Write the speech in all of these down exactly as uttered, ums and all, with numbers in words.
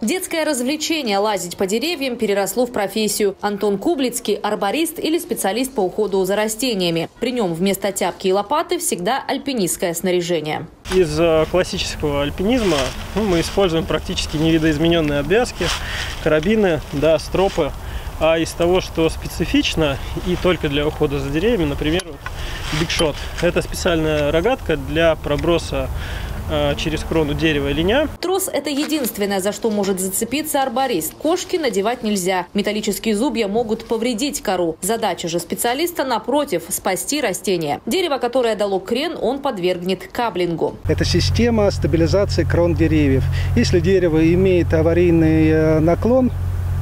Детское развлечение лазить по деревьям переросло в профессию. Антон Кублицкий – арборист или специалист по уходу за растениями. При нем вместо тяпки и лопаты всегда альпинистское снаряжение. Из классического альпинизма ну, мы используем практически невидоизмененные обвязки, карабины, да, стропы. А из того, что специфично и только для ухода за деревьями, например, вот, бигшот. Это специальная рогатка для проброса э, через крону дерева линя. Трос – это единственное, за что может зацепиться арборист. Кошки надевать нельзя. Металлические зубья могут повредить кору. Задача же специалиста, напротив, спасти растение. Дерево, которое дало крен, он подвергнет каблингу. Это система стабилизации крон деревьев. Если дерево имеет аварийный наклон,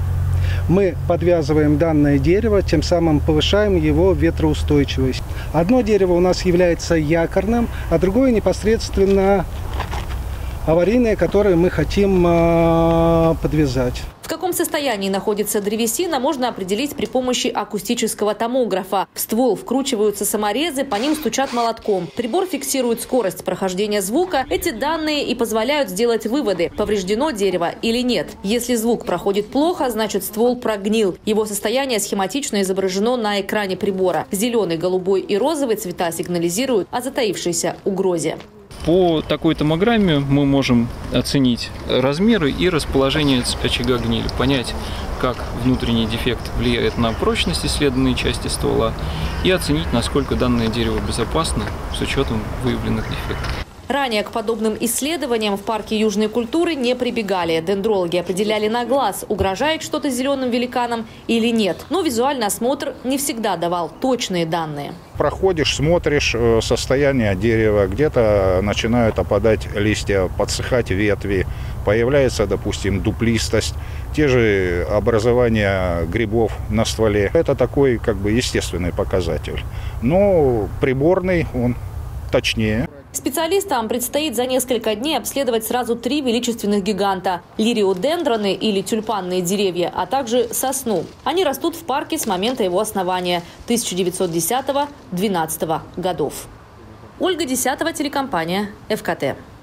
мы подвязываем данное дерево, тем самым повышаем его ветроустойчивость. Одно дерево у нас является якорным, а другое непосредственно аварийное, которое мы хотим э, подвязать. В каком состоянии находится древесина, можно определить при помощи акустического томографа. В ствол вкручиваются саморезы, по ним стучат молотком. Прибор фиксирует скорость прохождения звука. Эти данные и позволяют сделать выводы, повреждено дерево или нет. Если звук проходит плохо, значит ствол прогнил. Его состояние схематично изображено на экране прибора. Зеленый, голубой и розовый цвета сигнализируют о затаившейся угрозе. По такой томограмме мы можем оценить размеры и расположение очага гнили, понять, как внутренний дефект влияет на прочность исследованной части ствола и оценить, насколько данное дерево безопасно с учетом выявленных дефектов. Ранее к подобным исследованиям в парке южной культуры не прибегали. Дендрологи определяли на глаз, угрожает что-то зеленым великанам или нет. Но визуальный осмотр не всегда давал точные данные. Проходишь, смотришь состояние дерева, где-то начинают опадать листья, подсыхать ветви, появляется, допустим, дуплистость, те же образования грибов на стволе. Это такой как бы естественный показатель. Но приборный он точнее. Специалистам предстоит за несколько дней обследовать сразу три величественных гиганта – лириодендроны или тюльпанные деревья, а также сосну. Они растут в парке с момента его основания – тысяча девятьсот десятого — двенадцатого годов. Ольга Десятова, телекомпания эф ка тэ.